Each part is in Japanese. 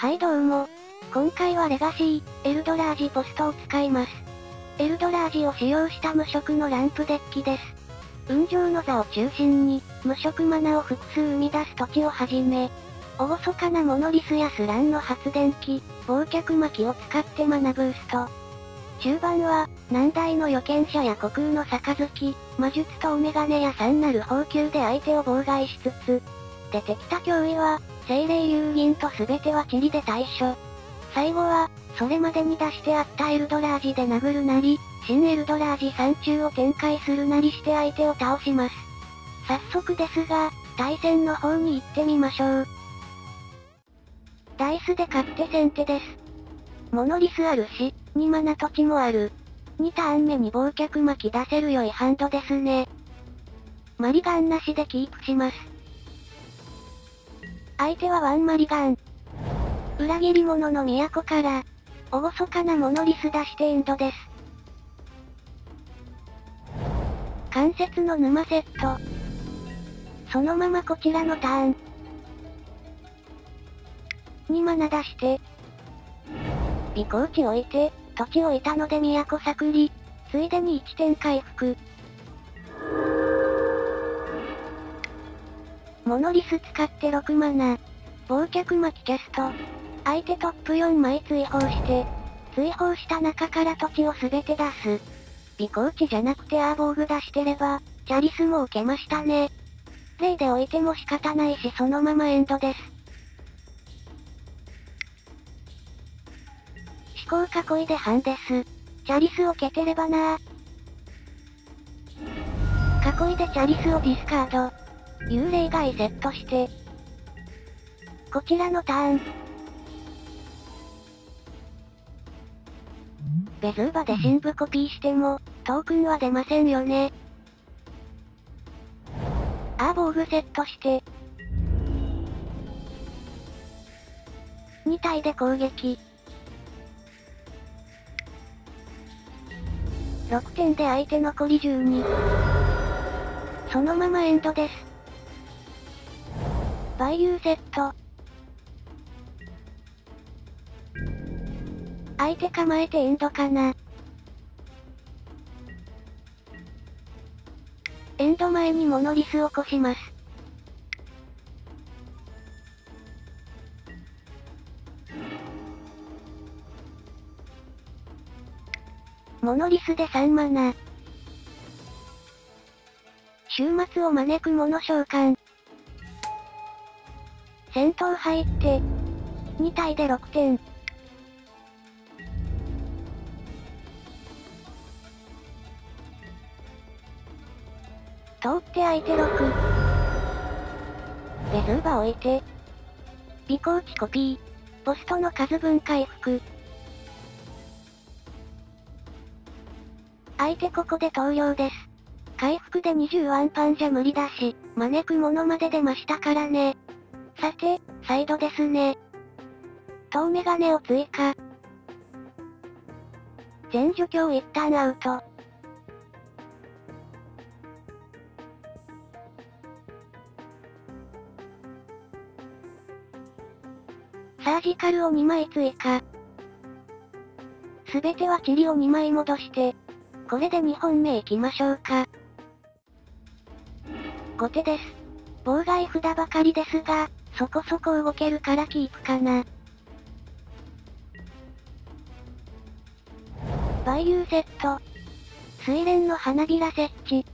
はいどうも。今回はレガシー、エルドラージポストを使います。エルドラージを使用した無色のランプデッキです。雲上の座を中心に、無色マナを複数生み出す土地をはじめ、厳かなモノリスやスランの発電機、忘却巻を使ってマナブースト。中盤は、難題の預言者や虚空の杯、魔術とメガネや3なる宝球で相手を妨害しつつ、出てきた脅威は、精霊遊銀と全ては塵で対処。最後は、それまでに出してあったエルドラージで殴るなり、新エルドラージ3中を展開するなりして相手を倒します。早速ですが、対戦の方に行ってみましょう。ダイスで勝って先手です。モノリスあるし、2マナ土地もある。2ターン目に忘却巻き出せる良いハンドですね。マリガンなしでキープします。相手はワンマリガン。裏切り者の都から、厳かなモノリス出してエンドです。関節の沼セット。そのままこちらのターン。2マナ出して、尾行地置いて、土地置いたので都さくり、ついでに1点回復。モノリス使って6マナ。忘却巻きキャスト。相手トップ4枚追放して、追放した中から土地をすべて出す。尾行地じゃなくてアーボーグ出してれば、チャリスも受けましたね。0で置いても仕方ないしそのままエンドです。思考囲いで半です。チャリスを消てればなぁ。囲いでチャリスをディスカード。幽霊外セットして。こちらのターン。ベズーバで深部コピーしても、トークンは出ませんよね。アーボーグセットして。2体で攻撃。6点で相手残り12。そのままエンドです。バイユーセット。相手構えてエンドかな。エンド前にモノリスを起こします。モノリスで3マナ。終末を招く者召喚。戦闘入って、2体で6点。通って相手6。ベズーバ置いて。尾行地コピー。ポストの数分回復。相手ここで投了です。回復で20ワンパンじゃ無理だし、招くものまで出ましたからね。さて、サイドですね。遠メガネを追加。全除去一旦アウト。サージカルを2枚追加。すべては塵を2枚戻して、これで2本目行きましょうか。後手です。妨害札ばかりですが、そこそこ動けるからキープかな。バイユーセット。水蓮の花びら設置。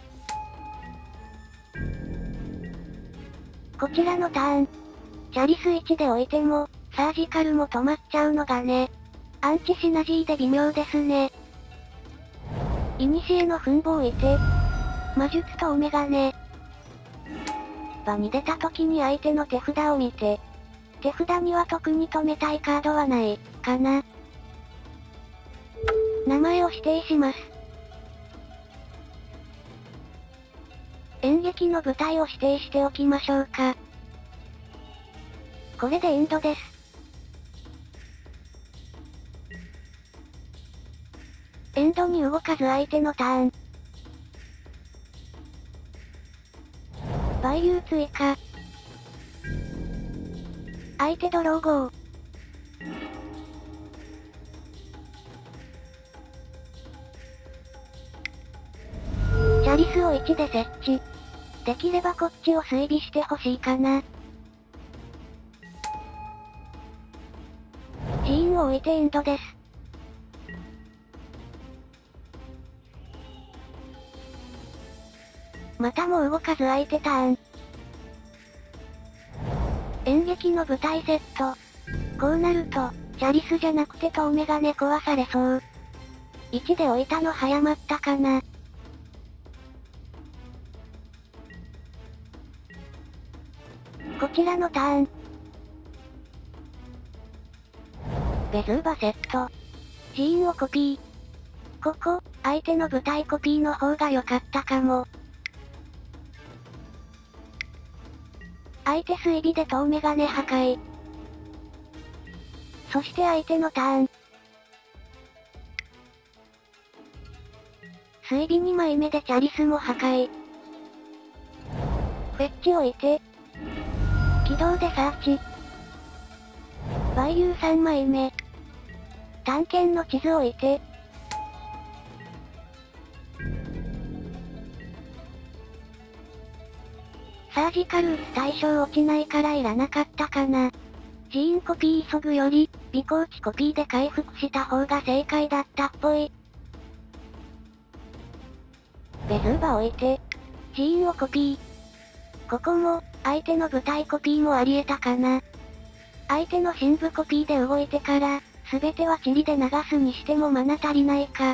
こちらのターン。チャリス1で置いても、サージカルも止まっちゃうのがね。アンチシナジーで微妙ですね。イニシエの墳墓置いて。魔術とオメガネ。場に出た時に相手の手札を見て。手札には特に止めたいカードはない、かな。名前を指定します。演劇の舞台を指定しておきましょうか。これでエンドです。エンドに動かず相手のターン。バイユー追加。相手ドロー号。 リスを1で設置。できればこっちを追尾してほしいかな。ジーンを置いてエンドです。またも動かず相手ターン。演劇の舞台セット。こうなると、チャリスじゃなくて遠眼鏡壊されそう。1で置いたの早まったかな。こちらのターン。ベズーバセット。ジーンをコピー。ここ、相手の舞台コピーの方が良かったかも。相手追尾で遠眼鏡破壊。そして相手のターン。追尾2枚目でチャリスも破壊。フェッチ置いて。起動でサーチ。バイユー3枚目。探検の地図置いて。サージカルーツ対象落ちないからいらなかったかな。ジーンコピー急ぐより、尾行値コピーで回復した方が正解だったっぽい。ベズーバ置いて、ジーンをコピー。ここも、相手の舞台コピーもあり得たかな。相手の深部コピーで動いてから、すべてはチリで流すにしてもマナ足りないか。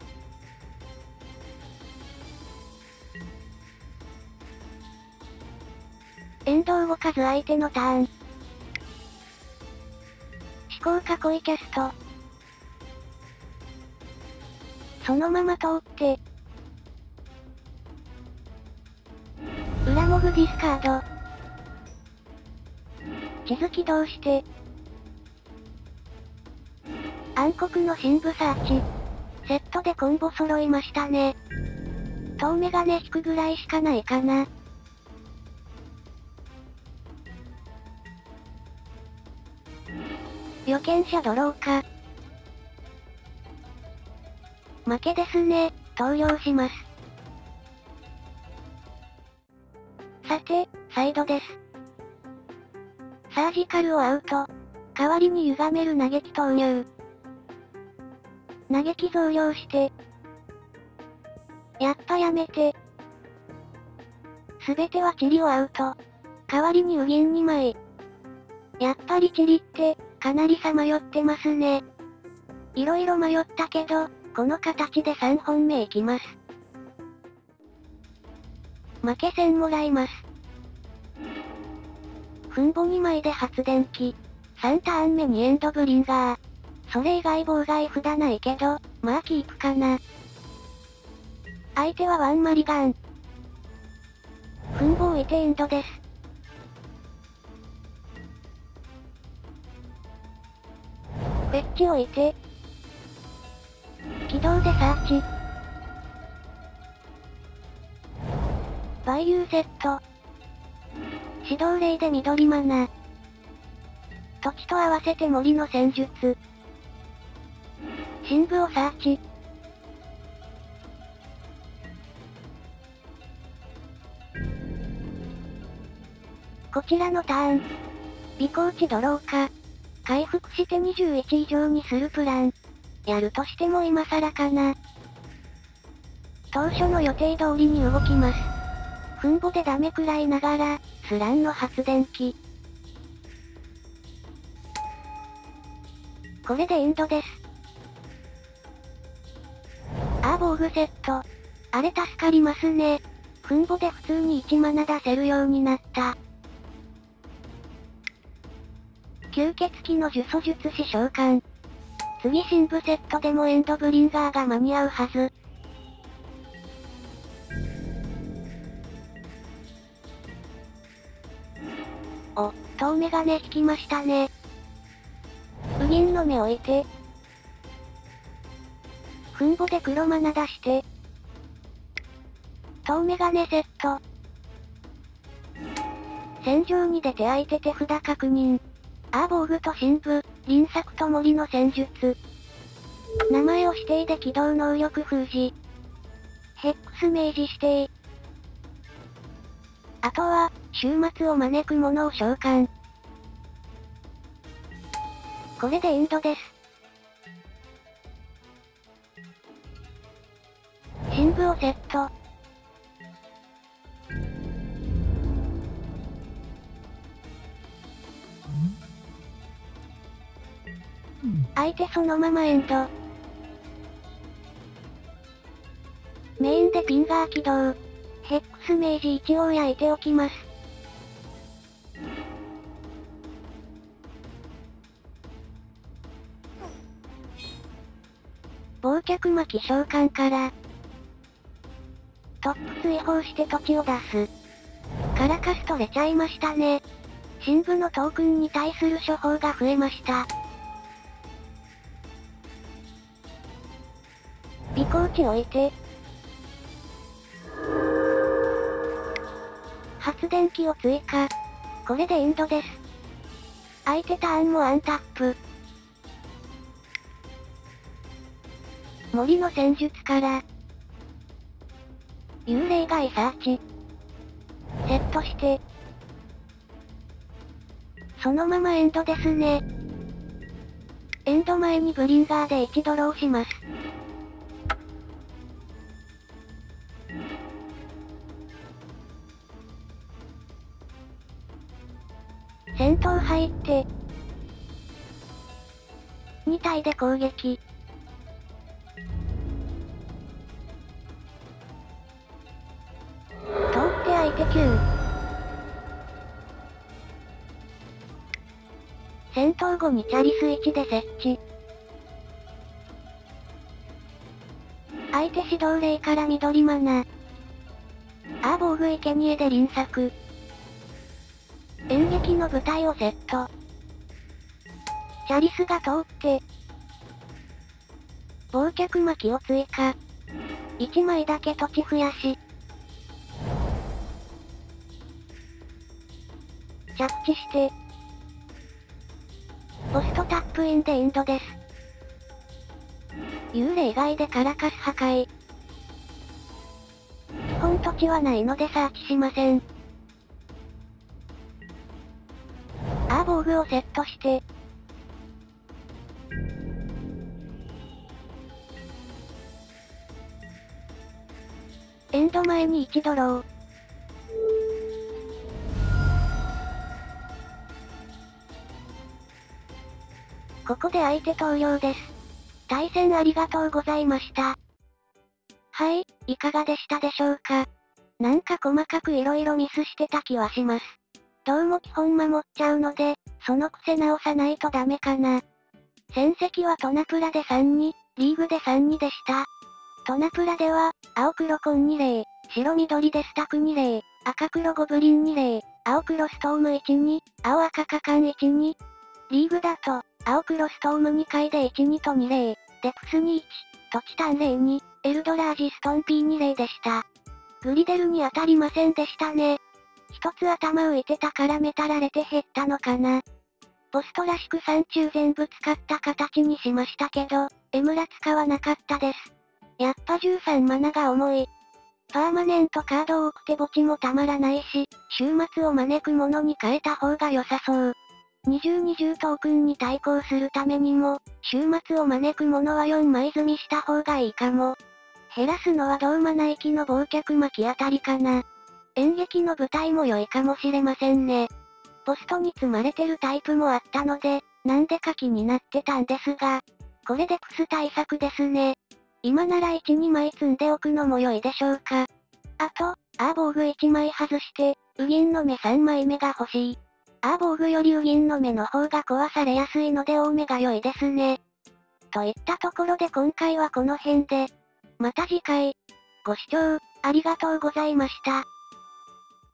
エンド動かず相手のターン。思考囲いキャスト。そのまま通って。裏モグディスカード。地図起動して。暗黒の深部サーチ。セットでコンボ揃いましたね。遠眼鏡引くぐらいしかないかな。預見者ドローか。負けですね、投了します。さて、サイドです。サージカルをアウト。代わりに歪める嘆き投入。嘆き増量して。やっぱやめて。すべてはチリをアウト。代わりにウギン2枚。やっぱりチリって、かなりさまよってますね。いろいろ迷ったけど、この形で3本目いきます。負け線もらいます。フンボ2枚で発電機。3ターン目にエンドブリンガー。それ以外妨害札ないけど、まあキープかな。相手はワンマリガン。フンボ置いてエンドです。フェッチ置いて。起動でサーチ。バイユーセット。指導霊で緑マナ。土地と合わせて森の戦術。深部をサーチ。こちらのターン。尾行値ドローか。回復して21以上にするプラン。やるとしても今更かな。当初の予定通りに動きます。フンボでダメくらいながら、スランの発電機。これでエンドです。防具セット。あれ助かりますね。フンボで普通に1マナ出せるようになった。吸血鬼の呪詛術師召喚。次深部セットでもエンドブリンガーが間に合うはず。お、遠眼鏡引きましたね。ウギンの目置いて。フンボで黒マナ出して。遠眼鏡セット。戦場に出て相手手札確認。防具と深部、輪作と森の戦術。名前を指定で起動能力封じ。 ヘックス明示指定。あとは、終末を招くものを召喚。これでエンドです。神部をセット。相手そのままエンド。メインでピンガー起動。ヘックス明示一応焼いておきます。忘却魔気召喚から、トップ追放して土地を出す。カラカス取れちゃいましたね。神部のトークンに対する処方が増えました。尾行地置いて。発電機を追加。これでエンドです。相手ターンもアンタップ。森の戦術から、幽霊街サーチ。セットして、そのままエンドですね。エンド前にブリンガーで1ドローします。戦闘入って、2体で攻撃。通って相手9。戦闘後にチャリス1で設置。相手指導霊から緑マナ。防具生贄で輪作。演劇の舞台をセット。チャリスが通って、忘却魔気を追加。1枚だけ土地増やし。着地して、ポストタップインでエンドです。幽霊以外でカラカス破壊。基本土地はないのでサーチしません。防具をセットして、エンド前に1ドロー。ここで相手投了です。対戦ありがとうございました。はい、いかがでしたでしょうか。なんか細かく色々ミスしてた気はします。どうも基本守っちゃうので、その癖直さないとダメかな。戦績はトナプラで3-2、リーグで3-2でした。トナプラでは、青黒コン2例、白緑デスタク2例、赤黒ゴブリン2例、青黒ストーム1-2、青赤カカン1-2。リーグだと、青黒ストーム2回で1-2と2例、デプス2-1、トチタン0-2、エルドラージストン P2 例でした。グリデルに当たりませんでしたね。一つ頭浮いてたからメタられて減ったのかな。ポストらしく3中全部使った形にしましたけど、エムラ使わなかったです。やっぱ13マナが重い。パーマネントカード多くて墓地もたまらないし、終末を招くものに変えた方が良さそう。2020トークンに対抗するためにも、終末を招くものは4枚積みした方がいいかも。減らすのは同マナ域の忘却巻きあたりかな。演劇の舞台も良いかもしれませんね。ポストに積まれてるタイプもあったので、なんでか気になってたんですが、これでクス対策ですね。今なら1、2枚積んでおくのも良いでしょうか。あと、防具1枚外して、ウギンの目3枚目が欲しい。防具よりウギンの目の方が壊されやすいので多めが良いですね。といったところで今回はこの辺で、また次回、ご視聴、ありがとうございました。